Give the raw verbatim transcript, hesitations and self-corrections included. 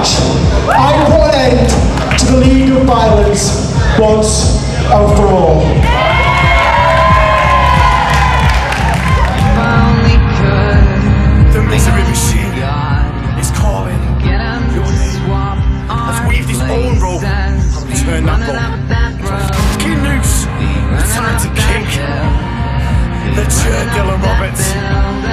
match. I put an end to the League of Violence once and for all. The misery machine is calling your name. Let's weave this own rope and turn that rope. Fucking noose. It's time to kick the Chair Dylan Roberts.